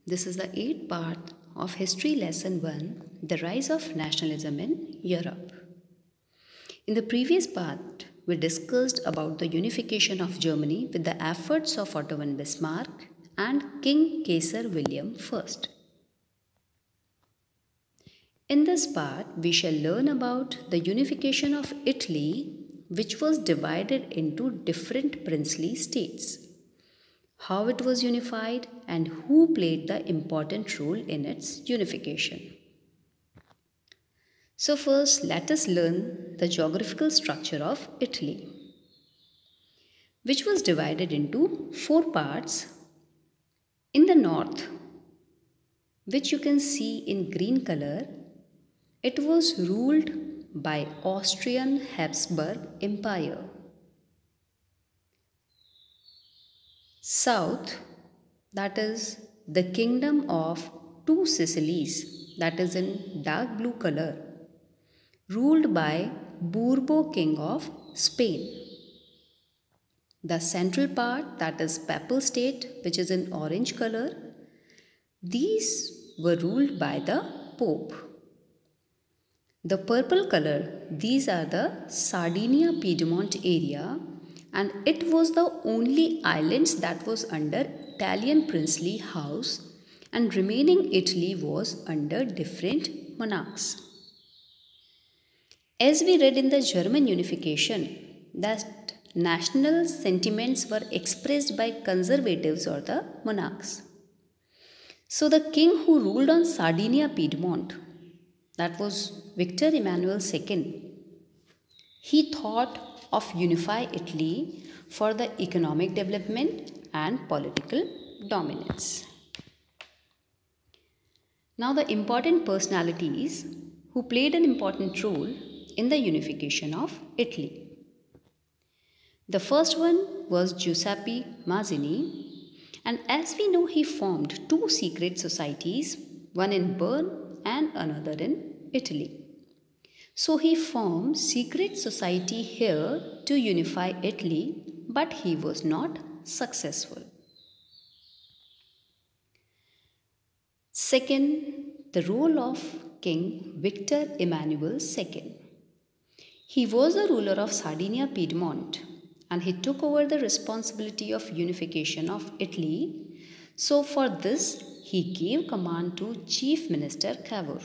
This is the eighth part of History Lesson 1, The Rise of Nationalism in Europe. In the previous part, we discussed about the unification of Germany with the efforts of Otto von Bismarck and King Kaiser William I. In this part, we shall learn about the unification of Italy, which was divided into different princely states, how it was unified, and who played the important role in its unification. So, first, let us learn the geographical structure of Italy, which was divided into four parts. In the north, which you can see in green color, it was ruled by Austrian Habsburg Empire. South, that is the kingdom of two Sicilies, that is in dark blue color, ruled by Bourbon King of Spain. The central part, that is Papal State, which is in orange color, these were ruled by the Pope. The purple color, these are the Sardinia Piedmont area, and it was the only islands that was under Italian princely house, and remaining Italy was under different monarchs. As we read in the German unification, that national sentiments were expressed by conservatives or the monarchs. So the king who ruled on Sardinia Piedmont, that was Victor Emmanuel II, he thought of unify Italy for the economic development and political dominance. Now the important personalities who played an important role in the unification of Italy. The first one was Giuseppe Mazzini, and as we know, he formed two secret societies, one in Bern and another in Italy. So he formed secret society here to unify Italy, but he was not successful. Second, the role of King Victor Emmanuel II. He was the ruler of Sardinia Piedmont, and he took over the responsibility of unification of Italy. So for this, he gave command to Chief Minister Cavour.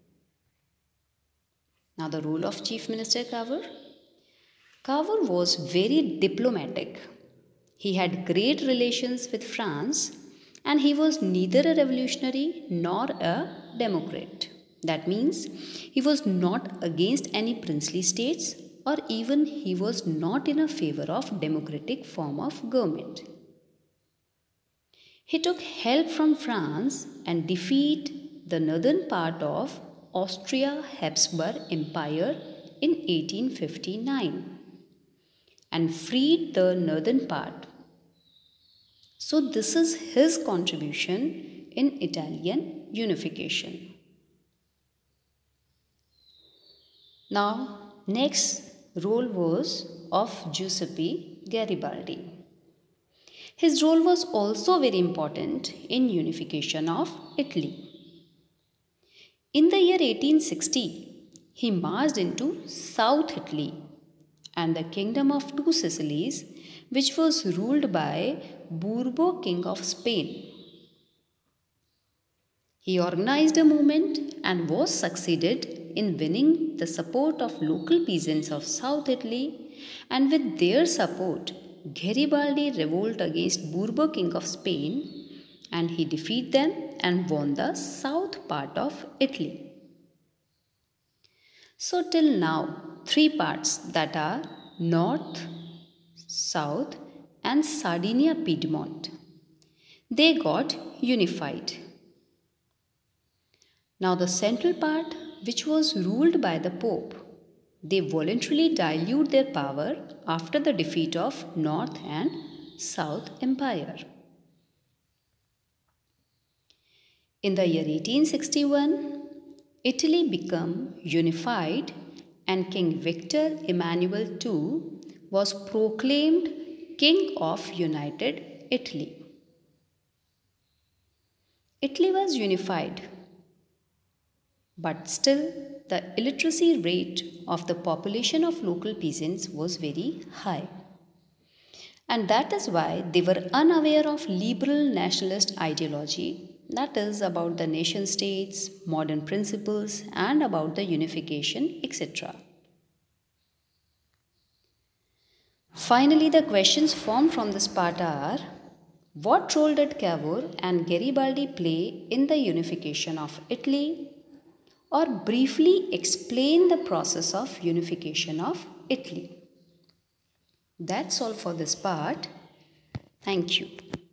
Now the role of Chief Minister Cavour. Cavour was very diplomatic. He had great relations with France, and he was neither a revolutionary nor a democrat. That means he was not against any princely states, or even he was not in a favor of democratic form of government. He took help from France and defeated the northern part of Austria-Habsburg Empire in 1859 and freed the northern part. So this is his contribution in Italian unification. Now, next role was of Giuseppe Garibaldi. His role was also very important in unification of Italy. In the year 1860, he marched into South Italy and the kingdom of two Sicilies, which was ruled by Bourbon King of Spain. He organized a movement and was succeeded in winning the support of local peasants of South Italy, and with their support, Garibaldi revolted against Bourbon King of Spain, and he defeated them and won the south part of Italy. So till now, three parts, that are North, South and Sardinia Piedmont, they got unified. Now the central part, which was ruled by the Pope, they voluntarily dilute their power after the defeat of North and South Empire. In the year 1861, Italy became unified and King Victor Emmanuel II was proclaimed King of United Italy. Italy was unified, but still the illiteracy rate of the population of local peasants was very high. And that is why they were unaware of liberal nationalist ideology, that is, about the nation states, modern principles, and about the unification, etc. Finally, the questions formed from this part are: what role did Cavour and Garibaldi play in the unification of Italy? Or briefly explain the process of unification of Italy. That's all for this part. Thank you.